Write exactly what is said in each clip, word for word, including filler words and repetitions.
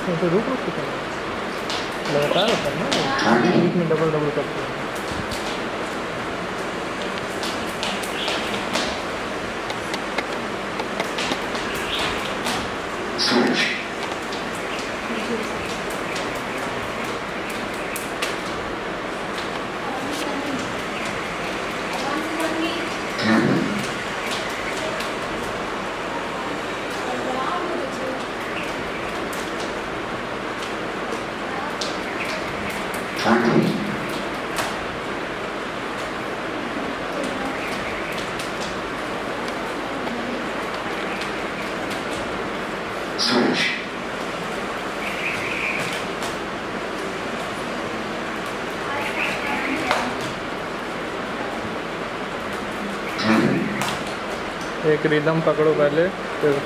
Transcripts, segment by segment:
तो रुक रुक के चलना लगातार होता है ना, बीच में डबल डबल करते हैं। एक रिदम पकड़ो पहले, फिर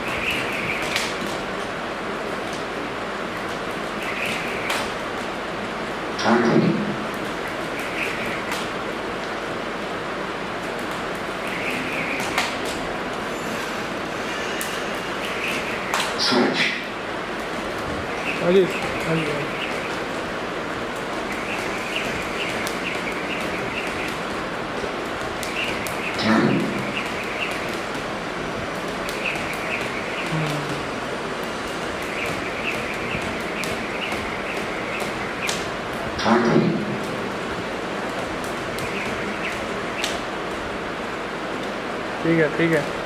आगे आगे ठीक है ठीक है।